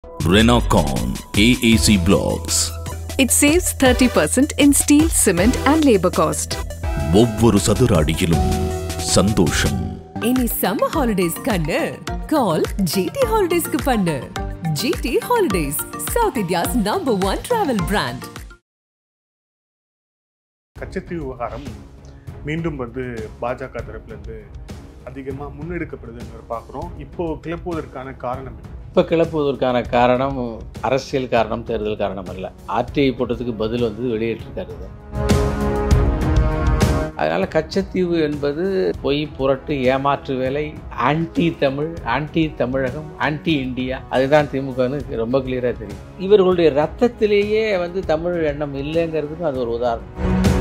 Renocon AAC Blocks. It saves 30% in steel, cement and labor cost. ஒவ்வொரு சதுர அடியிலும் சந்தோஷம். Any summer holidays kannu call GT Holidays ku pannu. GT Holidays, South India's #1 travel brand. Katchatheevu விவகாரம் மீண்டும் பாஜக தரப்புலேருந்து அதிகமாக முன்னெடுக்கப்படுதுங்கிற பார்க்குறோம். இப்போது கிளப்புவதற்கான காரணம் என்ன? இப்போ கிளப்புவதற்கான காரணம் அரசியல் காரணம், தேர்தல் காரணம் அல்ல. ஆர்டிஐ போட்டதுக்கு பதில் வெளியேற்றிருக்காரு. அதனால் கச்சத்தீவு என்பது பொய், புரட்டு, ஏமாற்று வேலை, anti Tamil, anti Tamilagam, anti India. அதுதான் திமுகன்னு ரொம்ப கிளியராக தெரியும். இவர்களுடைய ரத்தத்திலேயே தமிழ் எண்ணம் இல்லைங்கிறதுக்கு அது ஒரு உதாரணம்.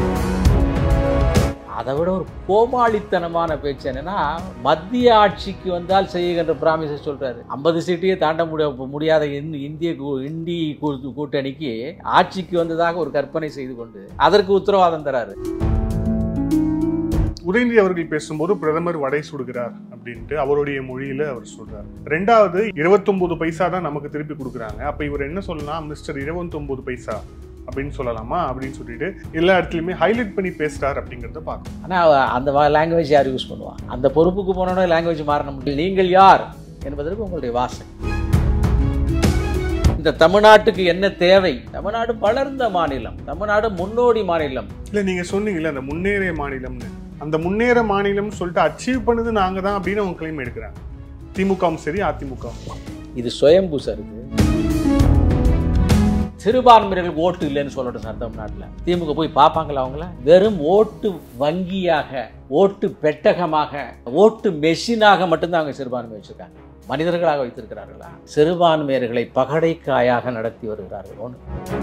அதை விட ஒரு கோமாளித்தனமான பேச்சு என்னன்னா, மத்திய ஆட்சிக்கு வந்தால் செய்கின்ற பிராமிஸை சொல்றாரு. 50 சீட்டையே தாண்ட முடியாத இந்திய கூட்டணிக்கு ஆட்சிக்கு வந்ததாக ஒரு கற்பனை செய்து கொண்டு அதற்கு உத்தரவாதம் தராரு. உதயநிதி அவர்கள் பேசும்போது பிரதமர் வடை சுடுகிறார் அப்படின்ட்டு அவருடைய மொழியில அவர் சொல்றார். ரெண்டாவது 29 பைசா தான் நமக்கு திருப்பி கொடுக்குறாங்க. அப்ப இவர் என்ன சொல்லலாம், மிஸ்டர் 29 பைசா அப்படின்னு சொல்லலாமா அப்படின்னு சொல்லிட்டு எல்லா இடத்துலையுமே ஹைலைட் பண்ணி பேசுறார் அப்படிங்கிறத பார்க்கணும். ஆனால் அந்த லாங்குவேஜ் யார் யூஸ் பண்ணுவான்? அந்த பொறுப்புக்கு போனோட லாங்குவேஜ் மாறணும். நீங்கள் யார் என்பதற்கு உங்களுடைய வாசகம். இந்த தமிழ்நாட்டுக்கு என்ன தேவை? தமிழ்நாடு வளர்ந்த மாநிலம், தமிழ்நாடு முன்னோடி மாநிலம். இல்லை, நீங்க சொன்னீங்கல்ல அந்த முன்னேறிய மாநிலம்னு, அந்த முன்னேற மாநிலம் சொல்லிட்டு அச்சீவ் பண்ணது நாங்க தான் அப்படின்னு அவங்க கிளைம் எடுக்கிறாங்க. திமுகவும் சரி, அதிமுகவும். இது சுயம்பு சார். இது சிறுபான்மையினர்களுக்கு ஓட்டு இல்லைன்னு சொல்லட்டும் சார். தமிழ்நாட்டில் திமுக போய் பார்ப்பாங்களா? அவங்கள வெறும் ஓட்டு வங்கியாக, ஓட்டு பெட்டகமாக, ஓட்டு மெஷினாக மட்டும்தான் அவங்க சிறுபான்மை வச்சிருக்காங்க. மனிதர்களாக வைத்திருக்கிறார்களா? சிறுபான்மையர்களை பகடைக்காயாக நடத்தி வருகிறார்கள்.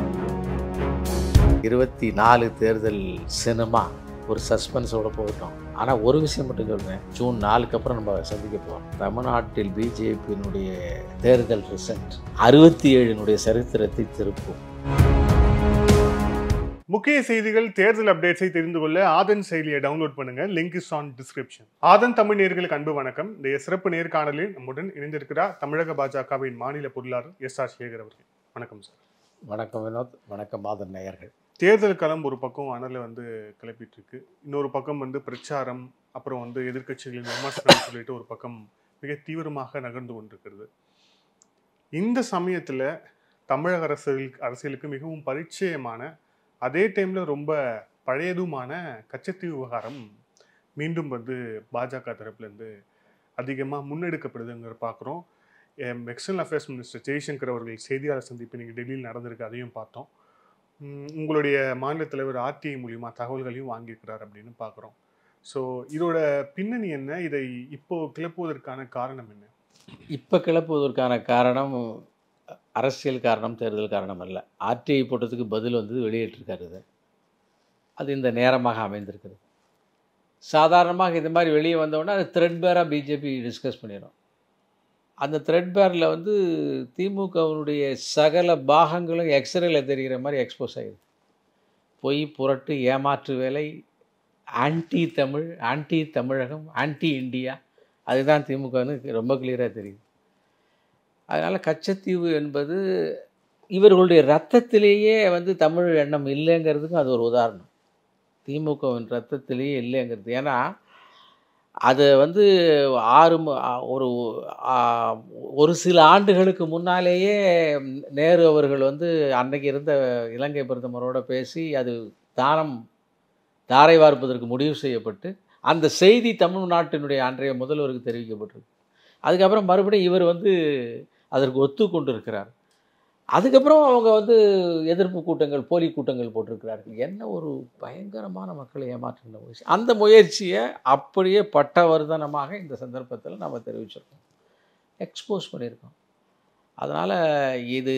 24 தேர்தல் சினிமா ஒரு சஸ்பென்ஸோட போகட்டும். ஆனால் ஒரு விஷயம் மட்டும் சொல்கிறேன், ஜூன் 4க்கு அப்புறம் நம்ம சந்திக்க போகிறோம். தமிழ்நாட்டில் பிஜேபியினுடைய தேர்தல் ரிசல்ட் 67 சரித்திரத்தை திருப்பும். முக்கிய செய்திகள், தேர்தல் அப்டேட்ஸை தெரிந்து கொள்ள ஆதன் செயலியை டவுன்லோட் பண்ணுங்க. Link is on description. Aadhan Tamil நேயர்களுக்கு அன்பு வணக்கம். இந்த சிறப்பு நேர்காணலில் நம்முடன் இணைந்திருக்கிறார் தமிழக பாஜகவின் மாநில பொருளாளர் SR சேகர் அவர்கள். வணக்கம் சார். வணக்கம் வினோத். வணக்கம் ஆதன் நேயர்கள். தேர்தல் களம் ஒரு பக்கம் அனலை கிளப்பிட்டு இருக்கு, இன்னொரு பக்கம் பிரச்சாரம், அப்புறம் எதிர்கட்சிகளின் விமர்சனம் சொல்லிட்டு ஒரு பக்கம் மிக தீவிரமாக நகர்ந்து கொண்டிருக்கிறது. இந்த சமயத்தில் தமிழக அரசியலுக்கு மிகவும் பரிச்சயமான, அதே டைமில் ரொம்ப பழையதுமான கச்சத்தீவு விவகாரம் மீண்டும் பாஜக தரப்புலேருந்து அதிகமாக முன்னெடுக்கப்படுதுங்கிற பார்க்குறோம். எக்ஸ்டர்னல் அஃபேர்ஸ் மினிஸ்டர் ஜெய்சங்கர் அவர்கள் செய்தியாளர் சந்திப்பு இன்னைக்கு டெல்லியில் நடந்திருக்கு, அதையும் பார்த்தோம். உங்களுடைய மாநில தலைவர் ஆர்டிஐ மூலியமாக தகவல்களையும் வாங்கியிருக்கிறார் அப்படின்னு பார்க்குறோம். ஸோ இதோட பின்னணி என்ன? இதை இப்போ கிளப்புவதற்கான காரணம் என்ன? இப்போ கிளப்புவதற்கான காரணம் அரசியல் காரணம், தேர்தல் காரணம் அல்ல. ஆர்டிஐ போட்டதுக்கு பதில் வெளியேற்றிருக்காரு. அது இந்த நேரமாக அமைந்திருக்கிறது. சாதாரணமாக இந்த மாதிரி வெளியே வந்தோடனே அது த்ரெட்பேராக பிஜேபி டிஸ்கஸ் பண்ணிடும். அந்த த்ரெட்பேரில் திமுகவினுடைய சகல பாகங்களும் எக்ஸ்ரேல தெரிகிற மாதிரி எக்ஸ்போஸ் ஆகிடுது. பொய், புரட்டு, ஏமாற்று வேலை, anti Tamil, anti Tamilagam, anti India. அதுதான் திமுகன்னு ரொம்ப கிளியராக தெரியுது. அதனால் கச்சத்தீவு என்பது இவர்களுடைய ரத்தத்திலேயே தமிழ் எண்ணம் இல்லைங்கிறதுக்கும் அது ஒரு உதாரணம். திமுகவின் ரத்தத்திலேயே இல்லைங்கிறது. ஏன்னா அது ஒரு சில ஆண்டுகளுக்கு முன்னாலேயே நேரு அவர்கள் அன்றைக்கு இருந்த இலங்கை பிரதமரோட பேசி அது தாரை வார்ப்பதற்கு முடிவு செய்யப்பட்டு அந்த செய்தி தமிழ்நாட்டினுடைய அன்றைய முதல்வருக்கு தெரிவிக்கப்பட்டிருக்கு. அதுக்கப்புறம் மறுபடியும் இவர் அதற்கு ஒத்துக்கொண்டிருக்கிறார். அதுக்கப்புறம் அவங்க எதிர்ப்பு கூட்டங்கள், போலி கூட்டங்கள் போட்டிருக்கிறார்கள். என்ன ஒரு பயங்கரமான மக்களை ஏமாற்றுகின்ற முயற்சி. அந்த முயற்சியை அப்படியே பட்டவர்தனமாக இந்த சந்தர்ப்பத்தில் நம்ம தெரிவிச்சிருக்கோம், எக்ஸ்போஸ் பண்ணியிருக்கோம். அதனால் இது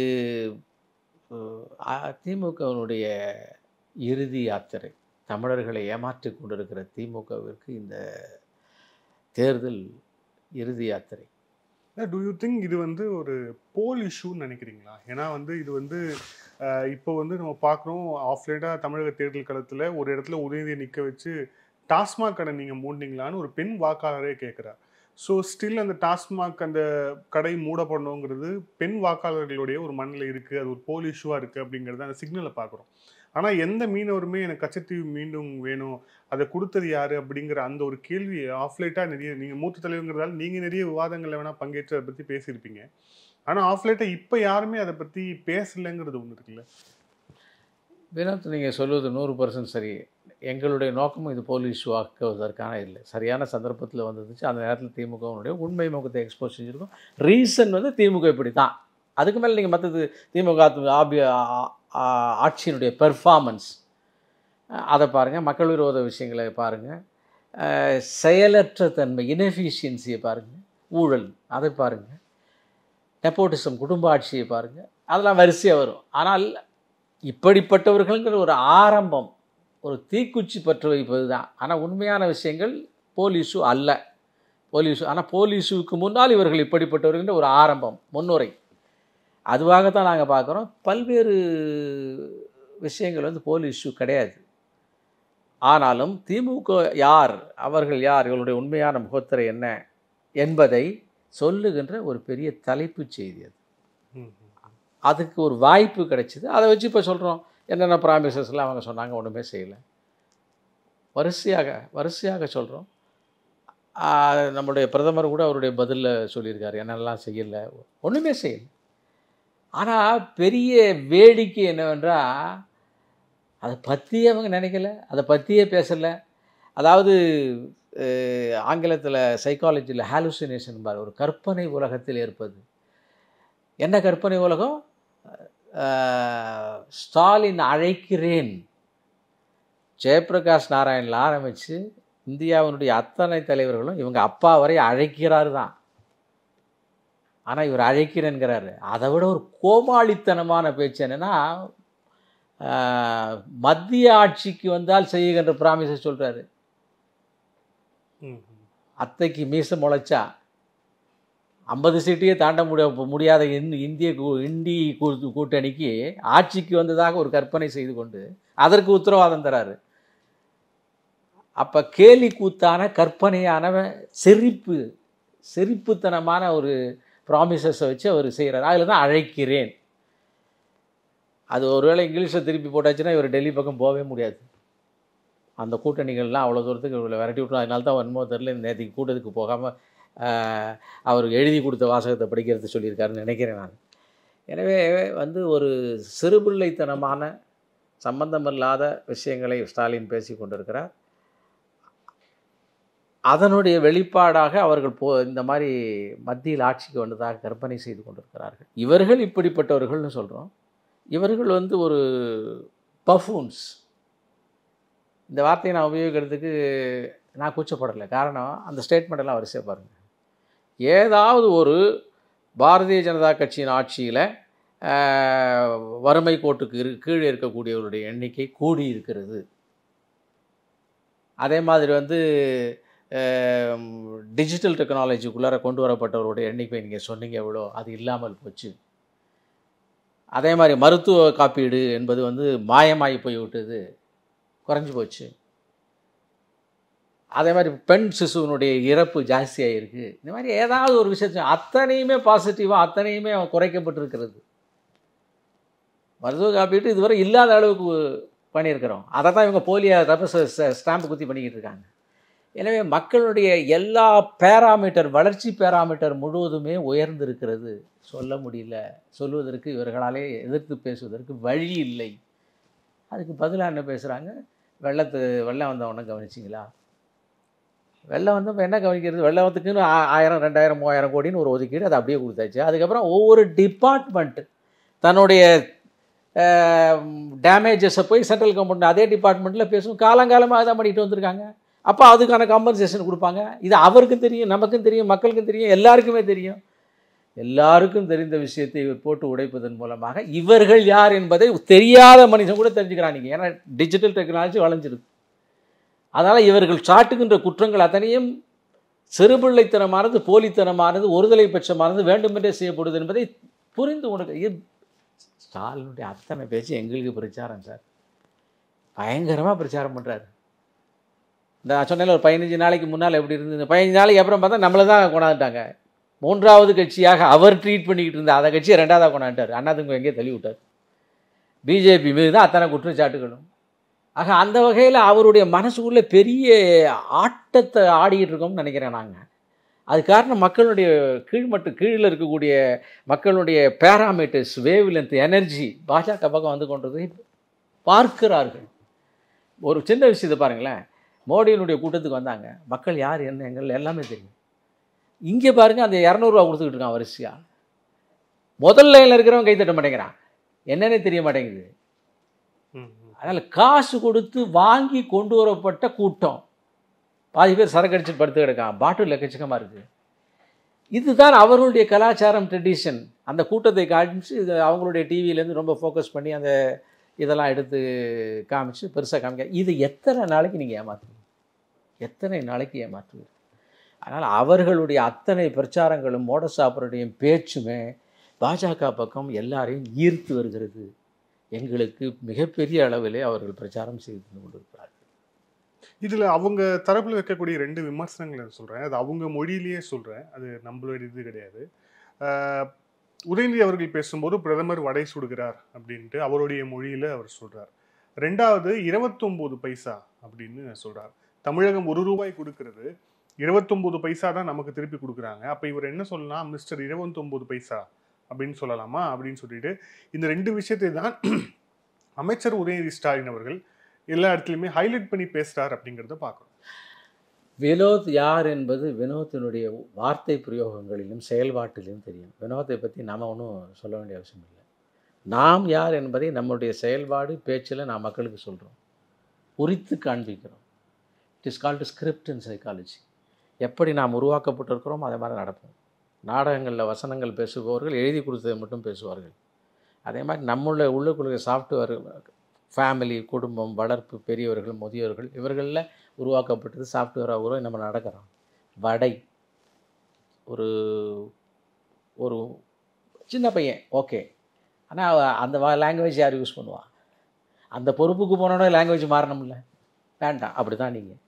திமுகவினுடைய இறுதி யாத்திரை. தமிழர்களை ஏமாற்றி கொண்டிருக்கிற திமுகவிற்கு இந்த தேர்தல் இறுதி யாத்திரை. டு யூ திங்க் இது ஒரு போல் இஷ்யூன்னு நினைக்கிறீங்களா? ஏன்னா இது இப்போ நம்ம பார்க்குறோம், ஆஃப்லேட்டாக தமிழக தேர்தல் களத்தில் ஒரு இடத்துல உதயநிதியை நிற்க வச்சு டாஸ்மாக் கடை நீங்கள் மூடினீங்களான்னு ஒரு பெண் வாக்காளரே கேட்குறார். ஸோ ஸ்டில் அந்த டாஸ்மாக் அந்த கடை மூடப்படணுங்கிறது பெண் வாக்காளர்களுடைய ஒரு மனநிலை இருக்குது, அது ஒரு போல் இஷ்யூவாக இருக்குது அப்படிங்கிறத அந்த சிக்னலை பார்க்குறோம். ஆனால் எந்த மீனவருமே எனக்கு கச்சத்தீவு மீண்டும் வேணும், அதை கொடுத்தது யார் அப்படிங்கிற அந்த ஒரு கேள்வி ஆஃப்லைட்டாக நிறைய, நீங்கள் மூத்த தலைவங்கிறதால நீங்கள் நிறைய விவாதங்களில் வேணால் பங்கேற்று அதை பற்றி பேசியிருப்பீங்க. ஆனால் ஆஃப்லைட்டாக இப்போ யாருமே அதை பற்றி பேசலைங்கிறது ஒன்று இருக்குல்ல. வினோத், நீங்கள் சொல்வது 100% சரி. எங்களுடைய நோக்கமும் இது போல் இஷ்யூ ஆக்குவதற்கான இல்லை. சரியான சந்தர்ப்பத்தில் வந்துருந்துச்சு. அந்த நேரத்தில் திமுகவுடைய உண்மை முகத்தை எக்ஸ்போஸ் செஞ்சுருக்கோம். ரீசன் வந்து திமுக இப்படி தான். அதுக்கு மேலே நீங்கள் மற்றது திமுக ஆட்சியினுடைய பெர்ஃபார்மன்ஸ் அதை பாருங்கள், மக்கள் விரோத விஷயங்களை பாருங்கள், செயலற்ற தன்மை இன்எஃபிஷியன்சியை பாருங்கள், ஊழல் அதை பாருங்கள், நெப்போட்டிசம் குடும்ப ஆட்சியை பாருங்கள், அதெல்லாம் வரிசையாக வரும். ஆனால் இப்படிப்பட்டவர்களுங்கிற ஒரு ஆரம்பம், ஒரு தீக்குச்சி பற்ற வைப்பது தான். ஆனால் உண்மையான விஷயங்கள் போல் இஷ்யூ அல்ல. போல் இஷ்யூ, ஆனால் போல் இஷ்யூவுக்கு முன்னால் இவர்கள் இப்படிப்பட்டவர்கள்ன்ற ஒரு ஆரம்பம், முன்னுரை, அதுவாகத்தான் நாங்கள் பார்க்குறோம். பல்வேறு விஷயங்கள் வந்து போல் இஷ்யூ கிடையாது. ஆனாலும் திமுக யார், அவர்கள் யார், இவர்களுடைய உண்மையான முகத்திரை என்ன என்பதை சொல்லுகின்ற ஒரு பெரிய தலைப்பு செய்தி அது. அதுக்கு ஒரு வாய்ப்பு கிடைச்சிது. அதை வச்சு இப்போ சொல்கிறோம், என்னென்ன ப்ராமிசஸ்லாம் அவங்க சொன்னாங்க, ஒன்றுமே செய்யலை. வரிசையாக சொல்கிறோம். நம்முடைய பிரதமர் கூட அவருடைய பதிலில் சொல்லியிருக்காரு, என்னெல்லாம் செய்யலை, ஒன்றுமே செய்யலை. ஆனால் பெரிய வேடிக்கை என்னவென்றால், அதை பற்றியே அவங்க நினைக்கல, அதை பற்றியே பேசலை. அதாவது ஆங்கிலத்தில் சைக்காலஜியில் ஹாலுசினேஷன் பார், ஒரு கற்பனை உலகத்தில் இருப்பது. என்ன கற்பனை உலகம்? ஸ்டாலின் அழைக்கிறேன், ஜெயபிரகாஷ் நாராயணில் ஆரம்பித்து இந்தியாவினுடைய அத்தனை தலைவர்களும் இவங்க அப்பா வரை அழைக்கிறாரு தான். ஆனால் இவர் அழைக்கிறேன்கிறாரு. அதை விட ஒரு கோமாளித்தனமான பேச்சு என்னென்னா, மத்திய ஆட்சிக்கு வந்தால் செய்யுகின்ற ப்ராமிஸை சொல்கிறாரு. அத்தைக்கு மீசை முளைச்சா 50 சீட்டையே தாண்ட முடியாத இந்தி கூட்டணிக்கு ஆட்சிக்கு வந்ததாக ஒரு கற்பனை செய்து கொண்டு அதற்கு உத்தரவாதம் தராரு. அப்போ கேலி கூத்தான கற்பனையான செறிப்புத்தனமான ஒரு ப்ராமிசஸை வச்சு அவர் செய்கிறார். அதில் தான் அழைக்கிறேன். அது ஒருவேளை இங்கிலீஷில் திருப்பி போட்டாச்சுன்னா இவர் டெல்லி பக்கம் போகவே முடியாது. அந்த கூட்டணிகள்லாம் அவ்வளோ தூரத்துக்கு இவரை விரட்டி விட்டோம். அதனால தான் என்னமோ தெரியல, நேற்றுக்கு கூட்டத்துக்கு போகாமல் அவர் எழுதி கொடுத்த வாசகத்தை படிக்கிறது சொல்லியிருக்காருன்னு நினைக்கிறேன் நான். எனவே வந்து ஒரு சிறுபிள்ளைத்தனமான சம்பந்தமில்லாத விஷயங்களை ஸ்டாலின் பேசி கொண்டிருக்கிறார். அதனுடைய வெளிப்பாடாக அவர்கள் இந்த மாதிரி மத்தியில் ஆட்சிக்கு வந்ததாக கற்பனை செய்து கொண்டிருக்கிறார்கள். இவர்கள் இப்படிப்பட்டவர்கள்னு சொல்கிறோம். இவர்கள் வந்து ஒரு பஃபூன்ஸ். இந்த வார்த்தையை நான் உபயோகிக்கிறதுக்கு நான் கூச்சப்படலை. காரணம், அந்த ஸ்டேட்மெண்ட்டெல்லாம் வரிசையாக பாருங்கள். ஏதாவது ஒரு பாரதிய ஜனதா கட்சியின் ஆட்சியில் வறுமை கோட்டுக்கு கீழே இருக்கக்கூடியவருடைய எண்ணிக்கை கூடி இருக்கிறது. அதே மாதிரி வந்து டிஜிட்டல் டெக்னாலஜிக்குள்ளார கொண்டு வரப்பட்டவருடைய எண்ணிக்கை நீங்கள் சொன்னீங்க எவ்வளோ, அது இல்லாமல் போச்சு. அதே மாதிரி மருத்துவ காப்பீடு என்பது வந்து மாயமாகி போய்விட்டது, குறைஞ்சி போச்சு. அதே மாதிரி பெண் சிசுவனுடைய இறப்பு ஜாஸ்தியாக இருக்குது. இந்த மாதிரி ஏதாவது ஒரு விஷயத்தை அத்தனையுமே பாசிட்டிவாக அத்தனையுமே குறைக்கப்பட்டிருக்கிறது. மருத்துவ காப்பீட்டு இதுவரை இல்லாத அளவுக்கு பண்ணியிருக்கிறோம். அதை தான் இவங்க போலியாக ஸ்டாம்பு குத்தி பண்ணிக்கிட்டு இருக்காங்க. எனவே மக்களுடைய எல்லா வளர்ச்சி பேராமீட்டர் முழுவதுமே உயர்ந்திருக்கிறது. சொல்ல முடியல, சொல்வதற்கு இவர்களாலே எதிர்த்து பேசுவதற்கு வழி இல்லை. அதுக்கு பதிலாக என்ன பேசுகிறாங்க? வெள்ளம் வந்தவொடனே கவனிச்சிங்களா? வெள்ளம் வந்தப்போ என்ன கவனிக்கிறது? வெள்ளத்துக்குன்னு 1000, 2000, 3000 கோடின்னு ஒரு ஒதுக்கீடு, அதை அப்படியே கொடுத்தாச்சு. அதுக்கப்புறம் ஒவ்வொரு டிபார்ட்மெண்ட் தன்னுடைய டேமேஜஸை போய் சென்ட்ரல் கவர்மெண்ட் அதே டிபார்ட்மெண்ட்டில் பேசும். காலங்காலமாக தான் பண்ணிட்டு வந்திருக்காங்க. அப்போ அதுக்கான காம்பன்சேஷன் கொடுப்பாங்க. இது அவருக்கும் தெரியும், நமக்கும் தெரியும், மக்களுக்கும் தெரியும், எல்லாருக்குமே தெரியும். எல்லாருக்கும் தெரிந்த விஷயத்தை இவர் போட்டு உடைப்பதன் மூலமாக இவர்கள் யார் என்பதை தெரியாத மனுஷன் கூட தெரிஞ்சுக்கிறாங்க. ஏன்னா டிஜிட்டல் டெக்னாலஜி வளைஞ்சிருக்கு. அதனால் இவர்கள் சாட்டுகின்ற குற்றங்கள் அத்தனையும் சிறுபிள்ளைத்தனமானது, போலித்தனமானது, ஒருதலை பட்சமானது, வேண்டுமென்றே செய்யப்படுது என்பதை புரிந்து உனக்கு. ஸ்டாலினுடைய அத்தனை பேச்சு எங்களுக்கு பிரச்சாரம் சார். பயங்கரமாக பிரச்சாரம் பண்ணுறாரு. இந்த நான் சொன்னேன் ஒரு 15 நாளைக்கு முன்னால் எப்படி இருந்தது, 15 நாளைக்கு அப்புறம் பார்த்தா நம்மளை தான் கொண்டாந்துட்டாங்க. 3வது கட்சியாக அவர் ட்ரீட் பண்ணிக்கிட்டு இருந்த அந்த கட்சியை 2வதாக கொண்டாண்டார். அண்ணாதிமுக எங்கேயே தள்ளி விட்டார். பிஜேபி மீது தான் அத்தனை குற்றச்சாட்டுகளும். ஆக அந்த வகையில் அவருடைய மனசுக்குள்ளே பெரிய ஆட்டத்தை ஆடிக்கிட்டு இருக்கோம்னு நினைக்கிறேன் நாங்கள். அது காரணம் மக்களுடைய கீழில் இருக்கக்கூடிய மக்களுடைய பேராமீட்டர்ஸ், வேவ் லென்த், எனர்ஜி பாஜக பக்கம் வந்து கொண்டதை பார்க்கிறார்கள். ஒரு சின்ன விஷயத்தை பாருங்களேன், மோடியினுடைய கூட்டத்துக்கு வந்தாங்க, மக்கள் யார் என்ன எங்கள் எல்லாமே தெரியும். இங்கே பாருங்கள், அந்த 200 ரூபா கொடுத்துக்கிட்டு இருக்கான் வரிசையாக. முதல் லைனில் இருக்கிறவங்க கைத்தட்ட மாட்டேங்கிறான், என்னன்னே தெரிய மாட்டேங்குது. அதனால் காசு கொடுத்து வாங்கி கொண்டு வரப்பட்ட கூட்டம். பாதி பேர் சரக்கு அடிச்சுட்டு படுத்து கிடக்கான், பாட்டில் எக்கச்சக்கமாக இருக்குது. இதுதான் அவர்களுடைய கலாச்சாரம், ட்ரெடிஷன். அந்த கூட்டத்தை காமிச்சு இது அவங்களுடைய டிவியிலேருந்து ரொம்ப ஃபோக்கஸ் பண்ணி அந்த இதெல்லாம் எடுத்து காமிச்சு பெருசாக காமிக்க. இது எத்தனை நாளைக்கு நீங்கள் ஏமாற்றுவீங்க, எத்தனை நாளைக்கு ஏமாற்றுவீங்க? அதனால் அவர்களுடைய அத்தனை பிரச்சாரங்களும் மோடஸ் ஆபரேட்டியும் பேச்சுமே பாஜக பக்கம் எல்லாரையும் ஈர்த்து வருகிறது. எங்களுக்கு மிகப்பெரிய அளவிலே அவர்கள் பிரச்சாரம் செய்து கொண்டிருக்கிறார்கள். இதில் அவங்க தரப்பில் வைக்கக்கூடிய 2 விமர்சனங்களை சொல்கிறேன். அது அவங்க மொழியிலேயே சொல்கிறேன், அது நம்மளோட இது கிடையாது. உதயநிதி அவர்கள் பேசும்போது பிரதமர் வடை சுடுகிறார் அப்படின்ட்டு அவருடைய மொழியில் அவர் சொல்கிறார். 2வது 29 பைசா அப்படின்னு சொல்கிறார். தமிழகம் 1 ரூபாய் கொடுக்கறது, 29 பைசா தான் நமக்கு திருப்பி கொடுக்குறாங்க. அப்போ இவர் என்ன சொல்லலாம், மிஸ்டர் 29 பைசா அப்படின்னு சொல்லலாமா அப்படின்னு சொல்லிட்டு இந்த 2 விஷயத்தை தான் அமைச்சர் உதயநிதி ஸ்டாலின் அவர்கள் எல்லா இடத்துலையுமே ஹைலைட் பண்ணி பேசுகிறார் அப்படிங்கிறத பார்க்கணும். வினோத் யார் என்பது வினோத்தினுடைய வார்த்தை பிரயோகங்களிலும் செயல்பாட்டிலும் தெரியும். வினோத்தை பற்றி நாம் ஒன்றும் சொல்ல வேண்டிய அவசியம் இல்லை. நாம் யார் என்பதை நம்முடைய செயல்பாடு பேச்சில் நாம் மக்களுக்கு சொல்கிறோம், உரித்து காண்பிக்கிறோம். It is called script in psychology. எப்படி நாம் உருவாக்கப்பட்டிருக்கிறோம் அதே மாதிரி நடப்போம். நாடகங்களில் வசனங்கள் பேசுபவர்கள் எழுதி கொடுத்ததை மட்டும் பேசுவார்கள். அதே மாதிரி நம்மளுடைய உள்ளுக்குள்ள சாஃப்ட்வேர், ஃபேமிலி, குடும்பம், வளர்ப்பு, பெரியவர்கள், முதியோர்கள், இவர்களில் உருவாக்கப்பட்டது சாஃப்ட்வேராக உருவாக நம்ம நடக்கிறோம். வடை ஒரு ஒரு சின்ன பையன் ஓகே, ஆனால் அந்த லாங்குவேஜ் யார் யூஸ் பண்ணுவா? அந்த பொறுப்புக்கு போனோட லாங்குவேஜ் மாறணும்ல, வேண்டாம். அப்படி தான் நீங்கள்,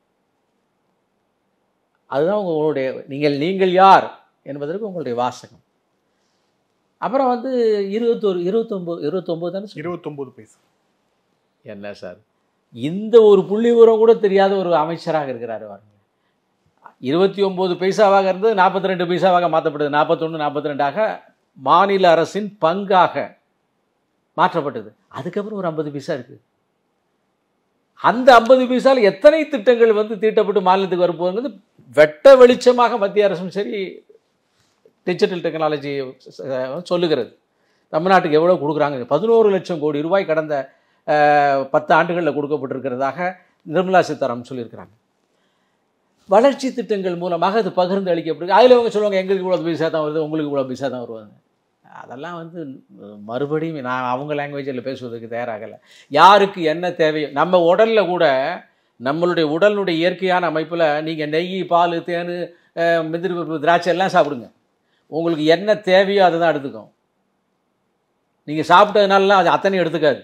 அதுதான் உங்களுடைய நீங்கள் யார் என்பதற்கு உங்களுடைய வாசகம். அப்புறம் வந்து 29 தானே, 29 பைசா. என்ன சார், இந்த ஒரு புள்ளி விவரம் கூட தெரியாத ஒரு அமைச்சராக இருக்கிறாரு பாருங்க. 29 பைசாவாக இருந்தது 42 பைசாவாக மாற்றப்பட்டது, 41, 42ஆக மாநில அரசின் பங்காக மாற்றப்பட்டது. அதுக்கப்புறம் ஒரு 50 பைசா இருக்குது. அந்த 50 பைசாவில் எத்தனை திட்டங்கள் வந்து தீட்டப்பட்டு மாநிலத்துக்கு வரப்போகுது வெட்ட வெளிச்சமாக மத்திய அரசும் சரி டிஜிட்டல் டெக்னாலஜி சொல்லுகிறது. தமிழ்நாட்டுக்கு எவ்வளோ கொடுக்குறாங்க? 11 லட்சம் கோடி ரூபாய் கடந்த 10 ஆண்டுகளில் கொடுக்கப்பட்டிருக்கிறதாக நிர்மலா சீதாராமன் சொல்லியிருக்கிறாங்க. வளர்ச்சி திட்டங்கள் மூலமாக அது பகிர்ந்து அளிக்கப்படுது. அதில் அவங்க சொல்லுவாங்க எங்களுக்கு இவ்வளோ பைசா தான் வருது, உங்களுக்கு இவ்வளோ பைசா தான் வருவாங்க. அதெல்லாம் வந்து மறுபடியும் நான் அவங்க லாங்குவேஜில் பேசுவதற்கு தயாராகலை. யாருக்கு என்ன தேவையோ, நம்ம உடலில் கூட நம்மளுடைய உடலுடைய இயற்கையான அமைப்பில் நீங்கள் நெய், பால், தேன், முந்திரி பருப்பு, திராட்சை எல்லாம் சாப்பிடுங்க. உங்களுக்கு என்ன தேவையோ அதை தான் எடுத்துக்கும். நீங்கள் சாப்பிட்டதுனாலாம் அது அத்தனை எடுத்துக்காது.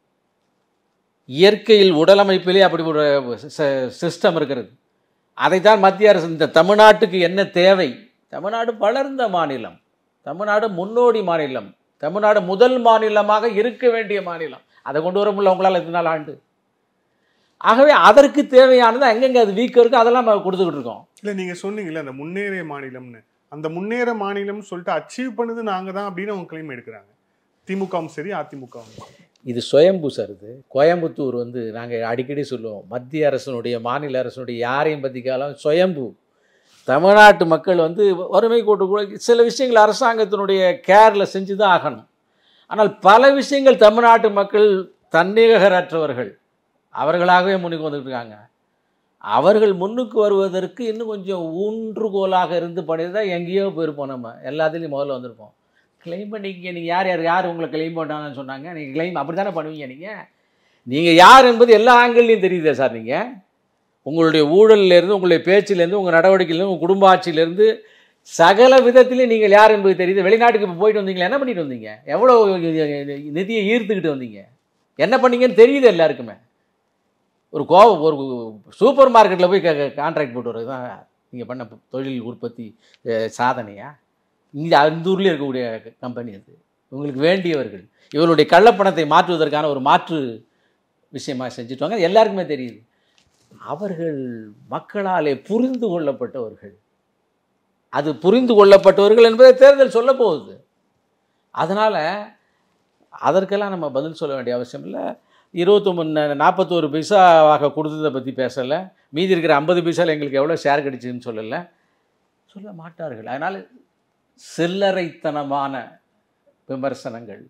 இயற்கையில் உடலமைப்பிலே அப்படி ஒரு சிஸ்டம் இருக்கிறது. அதைத்தான் மத்திய அரசு, இந்த தமிழ்நாட்டுக்கு என்ன தேவை, தமிழ்நாடு வளர்ந்த மாநிலம், தமிழ்நாடு முன்னோடி மாநிலம், தமிழ்நாடு முதல் மாநிலமாக இருக்க வேண்டிய மாநிலம், அதை கொண்டு வர முடியல உங்களால் இத்தனை நாள் ஆண்டு. ஆகவே அதற்கு தேவையானது எங்கெங்கே அது வீக்கம் இருக்குது அதெல்லாம் நம்ம கொடுத்துக்கிட்டு இருக்கோம். இல்லை, நீங்கள் சொன்னீங்கல்ல அந்த முன்னேறிய மாநிலம்னு, அந்த முன்னேற மாநிலம்னு சொல்லிட்டு அச்சீவ் பண்ணது நாங்கள் தான் அப்படின்னு அவங்க கிளைம் எடுக்கிறாங்க. திமுகவும் சரி அதிமுகவும் சரி. இது சுயம்பு சார். இது கோயம்புத்தூர் வந்து நாங்கள் அடிக்கடி சொல்லுவோம், மத்திய அரசனுடைய மாநில அரசனுடைய யாரையும் பற்றிக்காலும் சுயம்பு. தமிழ்நாட்டு மக்கள் வந்து வறுமை கோட்டு கூட சில விஷயங்கள் அரசாங்கத்தினுடைய கேரில் செஞ்சு தான் ஆகணும். ஆனால் பல விஷயங்கள் தமிழ்நாட்டு மக்கள் தன்னிகரற்றவர்கள், அவர்களாகவே முன்னுக்கு வந்துட்டு இருக்காங்க. அவர்கள் முன்னுக்கு வருவதற்கு இன்னும் கொஞ்சம் ஊன்றுகோலாக இருந்து பண்ணிதான் எங்கேயோ போயிருப்போம். நம்ம எல்லாத்துலேயும் முதல்ல வந்திருப்போம். கிளைம் பண்ணிக்க, நீங்கள் யார் உங்களை கிளைம் பண்ணாங்கன்னு சொன்னாங்க? நீங்கள் கிளைம் அப்படி தானே பண்ணுவீங்க. நீங்கள் யார் என்பது எல்லா ஆங்கிள்லையும் தெரியுதே சார். நீங்கள் உங்களுடைய ஊழல்லேருந்து, உங்களுடைய பேச்சிலேருந்து, உங்கள் நடவடிக்கையிலேருந்து, உங்கள் குடும்ப ஆட்சியிலேருந்து சகல விதத்திலையும் நீங்கள் யார் என்பது தெரியுது. வெளிநாட்டுக்கு இப்போ போயிட்டு வந்தீங்களா? என்ன பண்ணிட்டு வந்தீங்க? எவ்வளோ நிதியை ஈர்த்துக்கிட்டு வந்தீங்க? என்ன பண்ணீங்கன்னு தெரியுது எல்லாருக்குமே. ஒரு ஒரு சூப்பர் மார்க்கெட்டில் போய் கான்ட்ராக்ட் போட்டு வர்றது தான் நீங்கள் பண்ண தொழில் உற்பத்தி சாதனையா? இங்கே அந்த ஊர்லேயே இருக்கக்கூடிய கம்பெனி அது. உங்களுக்கு வேண்டியவர்கள் இவருடைய கள்ளப்பணத்தை மாற்றுவதற்கான ஒரு மாற்று விஷயமாக செஞ்சுட்டுவாங்க. எல்லாருக்குமே தெரியுது. அவர்கள் மக்களாலே புரிந்து கொள்ளப்பட்டவர்கள். அது புரிந்து கொள்ளப்பட்டவர்கள் என்பதை தேர்தல் சொல்ல போகுது. அதனால் அதற்கெல்லாம் நம்ம பதில் சொல்ல வேண்டிய அவசியம் இல்லை. 41 பைசாவாக கொடுத்ததை பற்றி பேசலை. மீதி இருக்கிற 50 பைசாவில் எங்களுக்கு எவ்வளோ ஷேர் கிடைச்சிதுன்னு சொல்லலை, சொல்ல மாட்டார்கள். அதனால் சில்லறைத்தனமான விமர்சனங்கள்.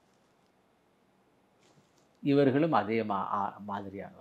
இவர்களும் அதே மாதிரியானவர்கள்.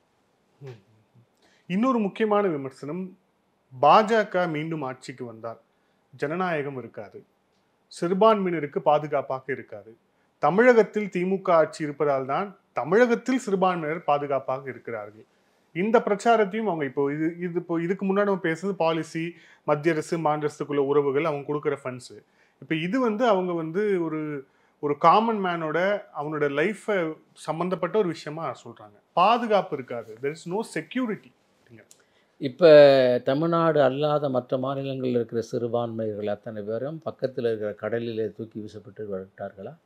இன்னொரு முக்கியமான விமர்சனம், பாஜக மீண்டும் ஆட்சிக்கு வந்தால் ஜனநாயகம் இருக்காது, சிறுபான்மையினருக்கு பாதுகாப்பாக இருக்காது. தமிழகத்தில் திமுக ஆட்சி இருப்பதால் தான் தமிழகத்தில் சிறுபான்மையினர் பாதுகாப்பாக இருக்கிறார்கள். இந்த பிரச்சாரத்தையும் அவங்க இப்போ இதுக்கு முன்னாடி நம்ம பேசுறது பாலிசி, மத்திய அரசு மாநில அரசுக்குள்ள உறவுகள், அவங்க கொடுக்குற ஃபண்ட்ஸு. இப்போ இது அவங்க ஒரு காமன் மேனோட அவனோட லைஃப்பை சம்மந்தப்பட்ட ஒரு விஷயமா சொல்கிறாங்க. பாதுகாப்பு இருக்காது, தெர் இஸ் நோ செக்யூரிட்டி. இப்போ தமிழ்நாடு அல்லாத மற்ற மாநிலங்களில் இருக்கிற சிறுபான்மைகள் அத்தனை பேரும் பக்கத்தில் இருக்கிற கடலில் தூக்கி வீசப்பட்டு விட்டார்களா?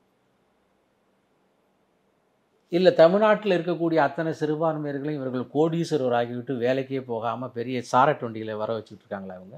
இல்லை தமிழ்நாட்டில் இருக்கக்கூடிய அத்தனை சிறுபான்மையர்களையும் இவர்கள் கோடீஸ்வரர் ஆகிவிட்டு வேலைக்கே போகாமல் பெரிய சாரட் வண்டியில் வர வச்சுக்கிட்டு இருக்காங்களா? அவங்க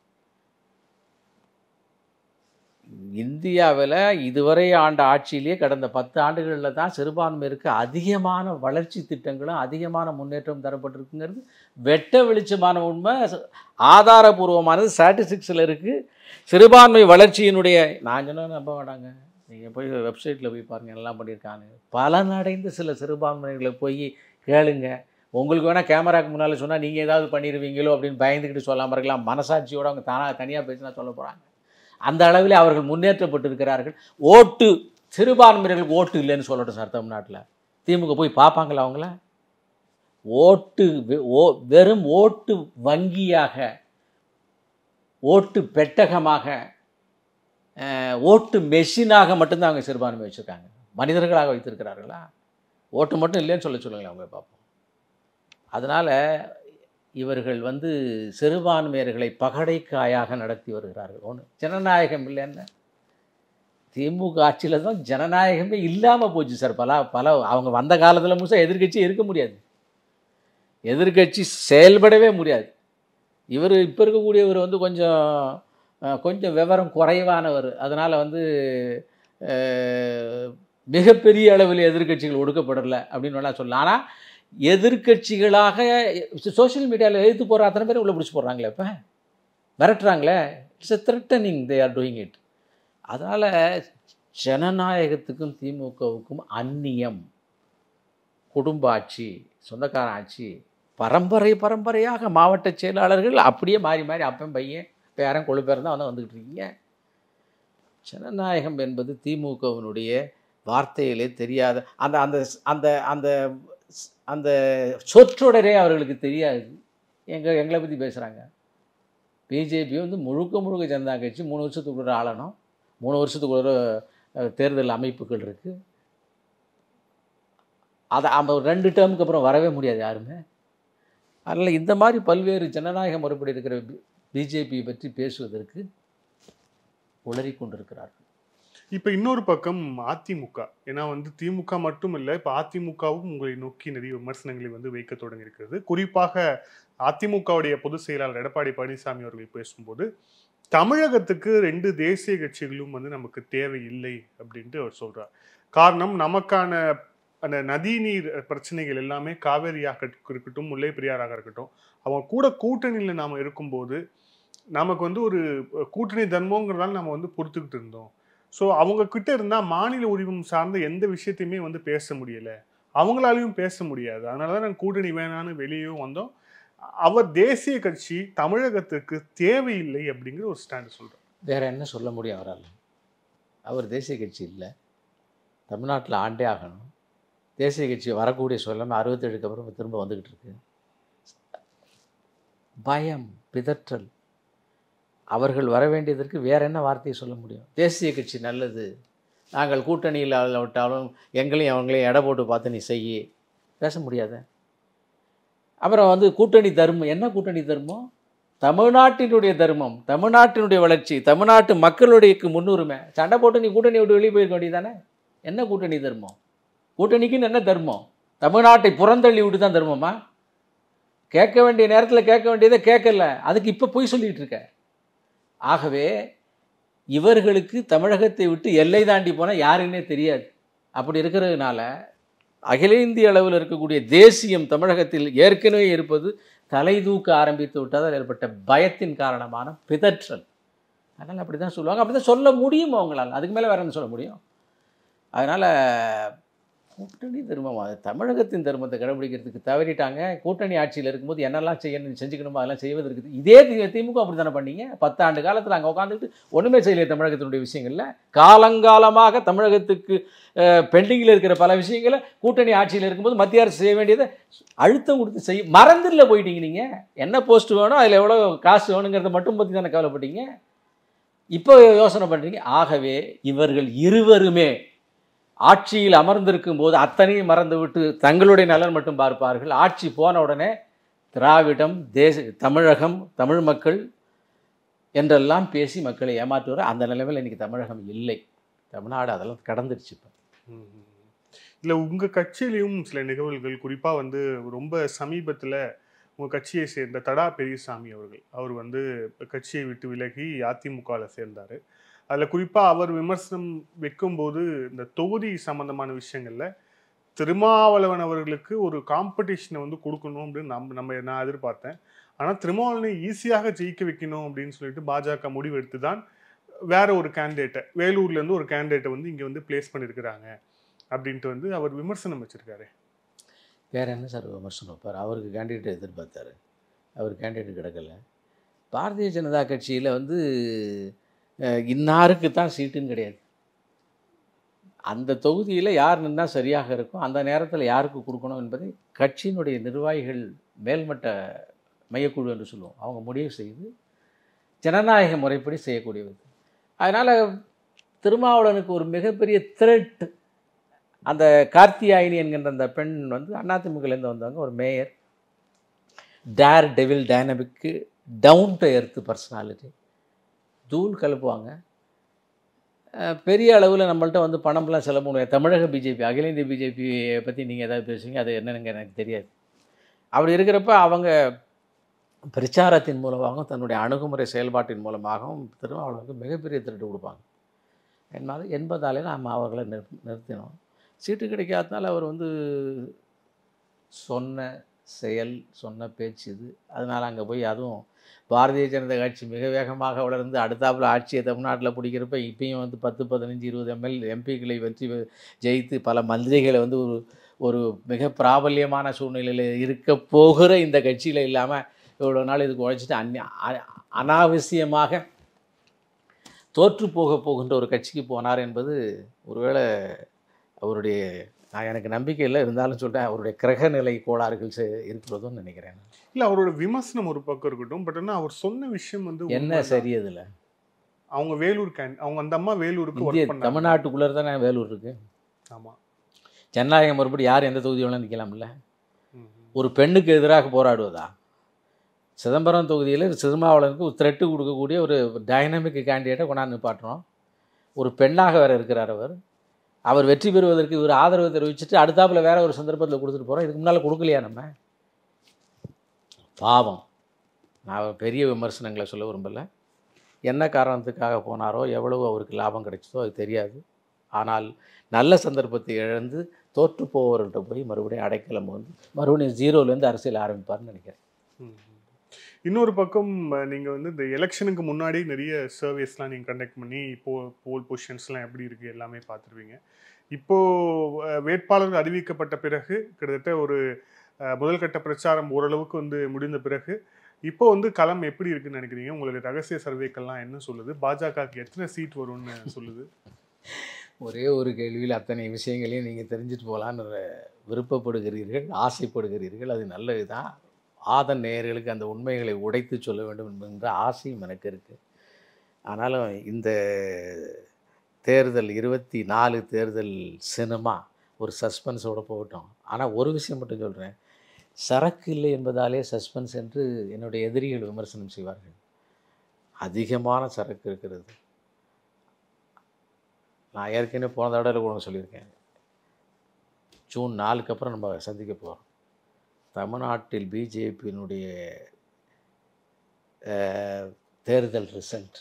இந்தியாவில் இதுவரை ஆண்ட ஆட்சியிலேயே கடந்த 10 ஆண்டுகளில் தான் சிறுபான்மையிற்கு அதிகமான வளர்ச்சி திட்டங்களும் அதிகமான முன்னேற்றம் தரப்பட்டிருக்குங்கிறது வெட்ட வெளிச்சமான உண்மை, ஆதாரபூர்வமானது, ஸ்டாட்டிஸ்டிக்ஸில் இருக்குது. சிறுபான்மை வளர்ச்சியினுடைய நான் சொன்ன நம்ப வேண்டாங்க, நீங்கள் போய் வெப்சைட்டில் போய் பாருங்கள், எல்லாம் பண்ணியிருக்காங்க. பலனடைந்த சில சிறுபான்மைகளை போய் கேளுங்க. உங்களுக்கு வேணால் கேமராக்கு முன்னால் சொன்னால் நீங்கள் ஏதாவது பண்ணிடுவீங்களோ அப்படின்னு பயந்துக்கிட்டு சொல்லாமல் இருக்கலாம். மனசாட்சியோடு அவங்க தனியாக பேசினா சொல்ல போகிறாங்க. அந்த அளவில் அவர்கள் முன்னேற்றப்பட்டிருக்கிறார்கள். ஓட்டு சிறுபான்மையினர்களுக்கு ஓட்டு இல்லைன்னு சொல்லட்டும் சார். தமிழ்நாட்டில் திமுக போய் பார்ப்பாங்களா அவங்கள? ஓட்டு வெறும் ஓட்டு வங்கியாக, ஓட்டு பெட்டகமாக, ஓட்டு மெஷினாக மட்டும்தான் அவங்க சிறுபான்மை வச்சுருக்காங்க. மனிதர்களாக வைத்திருக்கிறார்களா? ஓட்டு மட்டும் இல்லைன்னு சொல்லுங்களேன் அவங்க பார்ப்போம். அதனால் இவர்கள் சிறுபான்மையர்களை பகடைக்காயாக நடத்தி வருகிறார்கள். ஒன்று ஜனநாயகம் இல்லைன்னு. திமுக ஆட்சியில் தான் ஜனநாயகமே இல்லாமல் போச்சு சார். பல அவங்க வந்த காலத்தில் முழுசாக எதிர்கட்சி இருக்க முடியாது, எதிர்கட்சி செயல்படவே முடியாது. இவர் இப்போ இருக்கக்கூடியவர் கொஞ்சம் விவரம் குறைவானவர். அதனால் மிகப்பெரிய அளவில் எதிர்கட்சிகள் ஒடுக்கப்படலை அப்படின்னு வேணால் சொல்லலாம். ஆனால் எதிர்கட்சிகளாக சோஷியல் மீடியாவில் எழுத்து போகிற அத்தனை பேரும் உள்ள பிடிச்சி போடுறாங்களே, இப்போ மிரட்டுறாங்களே. It's a threatening, they are doing it. அதனால் ஜனநாயகத்துக்கும் திமுகவுக்கும் அந்நியம். குடும்ப ஆட்சி, சொந்தக்கார ஆட்சி, பரம்பரையாக மாவட்ட செயலாளர்கள் அப்படியே மாறி அப்பன் பையன் பேரன் கொழுப்பேரன் தான் வந்துக்கிட்டு இருக்கீங்க. ஜனநாயகம் என்பது திமுகவினுடைய வார்த்தையிலே தெரியாத அந்த அந்த அந்த அந்த அந்த சொற்றொடரே அவர்களுக்கு தெரியாது. எங்களை பற்றி பேசுகிறாங்க. பிஜேபி முழுக்க ஜனதா கட்சி 3 வருஷத்துக்குள்ள ஆளணும், 3 வருஷத்துக்குள்ள தேர்தல் அமைப்புகள் இருக்குது. அதை 2 டேர்முக்கு அப்புறம் வரவே முடியாது யாருமே. அதனால் இந்த மாதிரி பல்வேறு ஜனநாயக முறைப்படி இருக்கிற பிஜேபியை பற்றி பேசுவதற்கு உளறி கொண்டிருக்கிறார்கள். இப்போ இன்னொரு பக்கம் அதிமுக, ஏன்னா திமுக மட்டும் இல்லை, இப்போ அதிமுகவும் உங்களை நோக்கி நிறைய விமர்சனங்களை வைக்க தொடங்கி இருக்கிறது. குறிப்பாக அதிமுகவுடைய பொதுச் செயலாளர் எடப்பாடி பழனிசாமி அவர்கள் பேசும்போது தமிழகத்துக்கு 2 தேசிய கட்சிகளும் நமக்கு தேவையில்லை அப்படின்ட்டு அவர் சொல்றார். காரணம், நமக்கான அந்த நதிநீர் பிரச்சனைகள் எல்லாமே காவேரியாக இருக்கட்டும், முல்லை பெரியாராக இருக்கட்டும், அவங்க கூட கூட்டணியில் நாம் இருக்கும்போது நமக்கு ஒரு கூட்டணி தர்மங்கிறதால நம்ம பொறுத்துக்கிட்டு இருந்தோம். ஸோ அவங்க கிட்ட இருந்தால் மாநில உரிமம் சார்ந்த எந்த விஷயத்தையுமே பேச முடியலை, அவங்களாலையும் பேச முடியாது. அதனால தான் நாங்கள் கூட்டணி வேணான்னு வெளியேவும் வந்தோம். அவர் தேசிய கட்சி தமிழகத்துக்கு தேவையில்லை அப்படிங்கிற ஒரு ஸ்டாண்ட் சொல்கிறார். வேற என்ன சொல்ல முடியும் அவரால்? அவர் தேசிய கட்சி இல்லை, தமிழ்நாட்டில் ஆண்டே ஆகணும். தேசிய கட்சி வரக்கூடிய சொல்லாமல் 67க்கு அப்புறம் திரும்ப வந்துக்கிட்டு இருக்கு. பயம், பிதற்றல். அவர்கள் வர வேண்டியதற்கு வேற என்ன வார்த்தையை சொல்ல முடியும்? தேசிய கட்சி நல்லது, நாங்கள் கூட்டணியில் விட்டாலும் எங்களையும் அவங்களையும் எடை போட்டு பார்த்து நீ செய்ய பேச முடியாத. அப்புறம் வந்து கூட்டணி தர்மம். என்ன கூட்டணி தர்மம்? தமிழ்நாட்டினுடைய தர்மம், தமிழ்நாட்டினுடைய வளர்ச்சி, தமிழ்நாட்டு மக்களுடைய முன்னுரிமை. சண்டை போட்டு நீ கூட்டணி விட்டு வெளியே போயிருக்க வேண்டியதானே? என்ன கூட்டணி தர்மம்? கூட்டணிக்குன்னு என்ன தர்மம்? தமிழ்நாட்டை புறந்தள்ளி விட்டு தான் தர்மமா? கேட்க வேண்டிய நேரத்தில் கேட்க வேண்டியதை கேட்கல, அதுக்கு இப்போ போய் சொல்லிகிட்டு இருக்க. ஆகவே இவர்களுக்கு தமிழகத்தை விட்டு எல்லை தாண்டி போனால் யாருன்னே தெரியாது. அப்படி இருக்கிறதுனால அகில இந்திய அளவில் இருக்கக்கூடிய தேசியம் தமிழகத்தில் ஏற்கனவே இருப்பது தலை தூக்க ஆரம்பித்து விட்டதால் ஏற்பட்ட பயத்தின் காரணமான பிதற்றல். அதனால் அப்படி தான் சொல்லுவாங்க, அப்படி தான் சொல்ல முடியும் அவங்களால். அதுக்கு மேலே வேறு என்ன சொல்ல முடியும்? அதனால் கூட்டணி தர்மம், அது தமிழகத்தின் தர்மத்தை கடைபிடிக்கிறதுக்கு தவறிட்டாங்க. கூட்டணி ஆட்சியில் இருக்கும்போது என்னெல்லாம் செஞ்சுக்கணுமோ அதெல்லாம் செய்வதற்கு இதே திமுக அப்படி தானே பண்ணீங்க. 10 ஆண்டு காலத்தில் அங்கே உட்காந்துக்கிட்டு ஒன்றுமே செய்யலையே தமிழகத்தினுடைய விஷயங்களில். காலங்காலமாக தமிழகத்துக்கு பெண்டிங்கில் இருக்கிற பல விஷயங்களை கூட்டணி ஆட்சியில் இருக்கும்போது மத்திய அரசு செய்ய வேண்டியதை அழுத்தம் கொடுத்து மறந்துடல போயிட்டீங்க. நீங்கள் என்ன போஸ்ட் வேணும், அதில் எவ்வளோ காசு வேணுங்கிறத மட்டும் பற்றி தானே கவலைப்பட்டீங்க. இப்போ யோசனை பண்ணுறீங்க. ஆகவே இவர்கள் இருவருமே ஆட்சியில் அமர்ந்திருக்கும் போது அத்தனையும் மறந்துவிட்டு தங்களுடைய நலன் மட்டும் பார்ப்பார்கள். ஆட்சி போன உடனே திராவிடம், தமிழகம், தமிழ் மக்கள் என்றெல்லாம் பேசி மக்களை ஏமாற்றுவார். அந்த நிலைமையில் இன்றைக்கி தமிழகம் இல்லை, தமிழ்நாடு அதெல்லாம் கடந்துருச்சு. இப்போ இல்லை, உங்கள் கட்சியிலையும் சில நிகழ்வுகள், குறிப்பாக வந்து ரொம்ப சமீபத்தில் உங்கள் கட்சியை சேர்ந்த தடா பெரியசாமி அவர் வந்து கட்சியை விட்டு விலகி அதிமுகவில் சேர்ந்தார். அதில் குறிப்பாக அவர் விமர்சனம் வைக்கும்போது இந்த தொகுதி சம்பந்தமான விஷயங்களில் திருமாவளவன் அவர்களுக்கு ஒரு காம்படிஷனை வந்து கொடுக்கணும் அப்படின்னு நான் எதிர்பார்த்தேன். ஆனால் திருமாவளவனை ஈஸியாக ஜெயிக்க வைக்கணும் அப்படின்னு சொல்லிட்டு பாஜக முடிவெடுத்து தான் வேற ஒரு கேண்டிடேட்டை, வேலூர்லேருந்து ஒரு கேண்டிடேட்டை வந்து இங்கே வந்து பிளேஸ் பண்ணியிருக்கிறாங்க அப்படின்ட்டு வந்து அவர் விமர்சனம் வச்சுருக்காரு. வேறு என்ன சார் விமர்சனம் வைப்பார்? அவருக்கு கேண்டிடேட்டை எதிர்பார்த்தாரு, அவர் கேண்டிடேட் கிடக்கலை. பாரதிய ஜனதா கட்சியில் வந்து இன்னாருக்கு தான் சீட்டுன்னு கிடையாது. அந்த தொகுதியில் யார் நின்னால் சரியாக இருக்கும், அந்த நேரத்தில் யாருக்கு கொடுக்கணும் என்பதை கட்சியினுடைய நிர்வாகிகள், மேல்மட்ட மையக்குழு என்று சொல்லுவோம், அவங்க முடிவு செய்து ஜனநாயக முறைப்படி செய்யக்கூடியது. அதனால் திருமாவளவனுக்கு ஒரு மிகப்பெரிய த்ரெட் அந்த கார்த்தியாயினி என்கின்ற அந்த பெண் வந்து அதிமுகலேருந்து வந்தவங்க, ஒரு mayor, dare devil dynamic, down to earth personality, தூள் கலப்புவாங்க. பெரிய அளவில் நம்மள்ட்ட வந்து பணம்லாம் செலவு பண்ணுவாங்க. தமிழக பிஜேபி, அகில இந்திய பிஜேபியை பற்றி நீங்கள் ஏதாவது பேசுவீங்க, அது என்னென்னு எனக்கு தெரியாது. அப்படி இருக்கிறப்ப அவங்க பிரச்சாரத்தின் மூலமாகவும் தன்னுடைய அணுகுமுறை செயல்பாட்டின் மூலமாகவும் திருமாவளவனுக்கு மிகப்பெரிய திருட்டு கொடுப்பாங்க. என்பதாலே நாம் அவர்களை நிறுத்தினோம். சீட்டு கிடைக்காதனால அவர் வந்து சொன்ன செயல், சொன்ன பேச்சு இது. அதனால் அங்கே போய் அதுவும் பாரதிய ஜனதா கட்சி மிக வேகமாக வளர்ந்து அடுத்தாப்புல ஆட்சியை தமிழ்நாட்டில் பிடிக்கிறப்ப இப்பயும் வந்து 10, 15, 20 எம்பிக்களை ஜெயித்து பல மந்திரிகளை வந்து ஒரு மிக பிராபல்யமான சூழ்நிலையில் இருக்க போகிற இந்த கட்சியில் இல்லாமல் இவ்வளோ நாள் இதுக்கு உழைச்சிட்டு அனாவசியமாக தோற்று போகின்ற ஒரு கட்சிக்கு போனார் என்பது ஒருவேளை அவருடைய, நான் எனக்கு நம்பிக்கை இல்லை, இருந்தாலும் சொல்கிறேன், அவருடைய கிரகநிலை கோளாறுகள் இருக்கிறதும் நினைக்கிறேன். இல்லை, அவரோட விமர்சனம் ஒரு பக்கம் இருக்கட்டும், பட் ஆனால் அவர் சொன்ன விஷயம் வந்து என்ன சரி அதில். அவங்க வேலூர் அவங்க அந்த அம்மா வேலூருக்கு தமிழ்நாட்டுக்குள்ளே தானே வேலூர் இருக்குது. ஆமாம், ஜனநாயகம் மறுபடி யார் எந்த தொகுதி வேணாலும் நிற்கலாம்ல. ஒரு பெண்ணுக்கு எதிராக போராடுவதா? சிதம்பரம் தொகுதியில் திருமாவளவனுக்கு ஒரு த்ரெட்டு கொடுக்கக்கூடிய ஒரு டைனமிக் கேண்டிடேட்டை கொண்டாந்து நிப்பாட்டுறோம். ஒரு பெண்ணாக வேறு இருக்கிறார் அவர் வெற்றி பெறுவதற்கு இவர் ஆதரவு தெரிவிச்சுட்டு அடுத்தாப்பில் வேறு ஒரு சந்தர்ப்பத்தில் கொடுத்துட்டு போகிறோம். இதுக்கு முன்னால் கொடுக்கலையா நம்ம? பாவம். நான் பெரிய விமர்சனங்களை சொல்ல விரும்பலை. என்ன காரணத்துக்காக போனாரோ, எவ்வளவு அவருக்கு லாபம் கிடைச்சதோ அது தெரியாது. ஆனால் நல்ல சந்தர்ப்பத்தை இழந்து தோற்று போவர்கிட்ட போய் மறுபடியும் அடைக்கலம் வந்து மறுபடியும் ஜீரோலேருந்து அரசியல் ஆரம்பிப்பார்னு நினைக்கிறேன். இன்னொரு பக்கம் நீங்கள் வந்து இந்த எலெக்ஷனுக்கு முன்னாடி நிறைய சர்வேஸ்லாம் நீங்கள் கண்டக்ட் பண்ணி போல் பொசிஷன்ஸ்லாம் எப்படி இருக்குது எல்லாமே பார்த்துருவீங்க. இப்போது வேட்பாளர்கள் அறிவிக்கப்பட்ட பிறகு கிட்டத்தட்ட ஒரு முதல் கட்ட பிரச்சாரம் ஓரளவுக்கு வந்து முடிந்த பிறகு இப்போ வந்து களம் எப்படி இருக்குன்னு நினைக்கிறீங்க? உங்களுடைய ரகசிய சர்வேக்கள்லாம் என்ன சொல்லுது? பாஜகவுக்கு எத்தனை சீட் வரும்னு சொல்லுது? ஒரே ஒரு கேள்வியில் அத்தனை விஷயங்களையும் நீங்கள் தெரிஞ்சுட்டு போகலான்னு விருப்பப்படுகிறீர்கள், ஆசைப்படுகிறீர்கள். அது நல்லது தான். ஆதன் நேயர்களுக்கு அந்த உண்மைகளை உடைத்து சொல்ல வேண்டும் என்கின்ற ஆசையும் எனக்கு இருக்குது. ஆனாலும் இந்த தேர்தல் 24 தேர்தல் சினிமா ஒரு சஸ்பென்ஸோடு போகட்டும். ஆனால் ஒரு விஷயம் மட்டும் சொல்கிறேன், சரக்கு இல்லை என்பதாலே சஸ்பென்ஸ் என்று என்னுடைய எதிரிகள் விமர்சனம் செய்வார்கள். அதிகமான சரக்கு இருக்கிறது. நான் ஏற்கனவே போன தடவை கூட சொல்லியிருக்கேன். ஜூன் 4க்கு அப்புறம் நம்ம சந்திக்க போகிறோம். தமிழ்நாட்டில் பிஜேபியினுடைய தேர்தல் ரிசல்ட்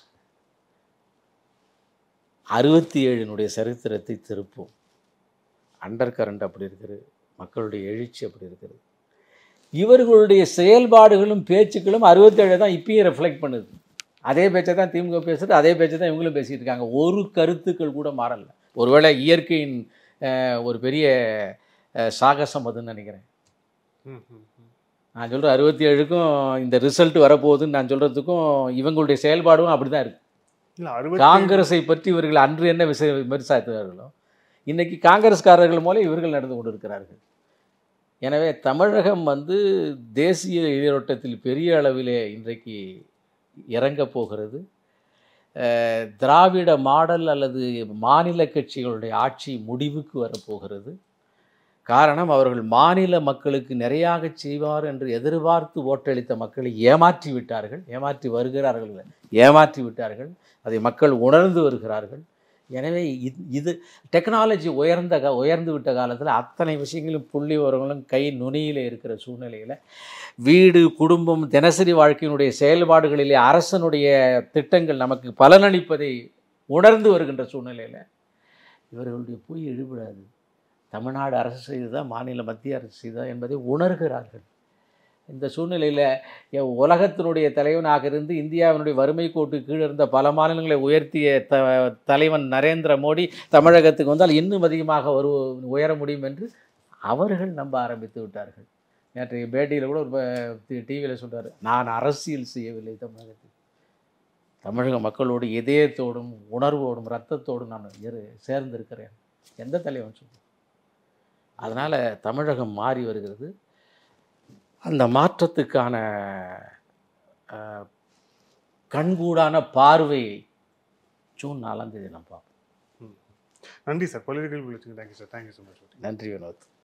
67 சரித்திரத்தை திருப்பும். அண்டர் கரண்ட் அப்படி இருக்குது, மக்களுடைய எழுச்சி அப்படி இருக்குது. இவர்களுடைய செயல்பாடுகளும் பேச்சுக்களும் 67 தான் இப்பயும் ரெஃப்ளெக்ட் பண்ணுது. அதே பேச்சை தான் திமுக பேசுகிறது, அதே பேச்சை தான் இவங்களும் பேசிகிட்டு இருக்காங்க. ஒரு கருத்துக்கள் கூட மாறலை. ஒருவேளை இயற்கையின் ஒரு பெரிய சாகசம் அதுன்னு நினைக்கிறேன். நான் சொல்கிற 67க்கும் இந்த ரிசல்ட் வரப்போகுதுன்னு நான் சொல்கிறதுக்கும் இவங்களுடைய செயல்பாடும் அப்படி தான் இருக்குது. காங்கிரஸை பற்றி இவர்கள் அன்று என்ன விமர்சித்தார்களோ இன்றைக்கி காங்கிரஸ்காரர்கள் மூலம் இவர்கள் நடந்து கொண்டு இருக்கிறார்கள். எனவே தமிழகம் தேசிய நீரோட்டத்தில் பெரிய அளவிலே இன்றைக்கு இறங்கப் போகிறது. திராவிட மாடல் அல்லது மாநில கட்சிகளுடைய ஆட்சி முடிவுக்கு வரப்போகிறது. காரணம், அவர்கள் மாநில மக்களுக்கு நிறையாக செய்வார் என்று எதிர்பார்த்து ஓட்டளித்த மக்களை ஏமாற்றி விட்டார்கள். ஏமாற்றி வருகிறார்கள், ஏமாற்றி விட்டார்கள். அதை மக்கள் உணர்ந்து வருகிறார்கள். எனவே இது டெக்னாலஜி உயர்ந்து விட்ட காலத்தில் அத்தனை விஷயங்களும் புள்ளி விவரங்களும் கை நுனியில் இருக்கிற சூழ்நிலையில் வீடு, குடும்பம், தினசரி வாழ்க்கையினுடைய செயல்பாடுகளிலே அரசனுடைய திட்டங்கள் நமக்கு பலனளிப்பதை உணர்ந்து வருகின்ற சூழ்நிலையில் இவர்களுடைய பொய் எழுபடாது. தமிழ்நாடு அரசு செய்ததா, மாநில மத்திய அரசு செய்ததா என்பதை உணர்கிறார்கள். இந்த சூழ்நிலையில் உலகத்தினுடைய தலைவனாக இருந்து இந்தியாவினுடைய வறுமை கோட்டு கீழே இருந்த பல மாநிலங்களை உயர்த்திய தலைவன் நரேந்திர மோடி தமிழகத்துக்கு வந்தால் இன்னும் அதிகமாக உயர முடியும் என்று அவர்கள் நம்ப ஆரம்பித்து விட்டார்கள். நேற்றைய பேட்டியில் கூட ஒரு டிவியில் சொல்கிறார், நான் அரசியல் செய்யவில்லை தமிழகத்தில், தமிழக மக்களோடு இதயத்தோடும் உணர்வோடும் இரத்தத்தோடும் நான் சேர்ந்திருக்கிறேன். எந்த தலைவன் சொல்லுங்கள்? அதனால் தமிழகம் மாறி வருகிறது. அந்த மாற்றத்துக்கான கண்கூடான பார்வையை ஜூன் 4ஆம் தேதி நாம் பார்ப்போம். நன்றி சார். பல்வேறு கேள்விகளுக்கு thank you sir. Thank you so much. நன்றி வினோத்.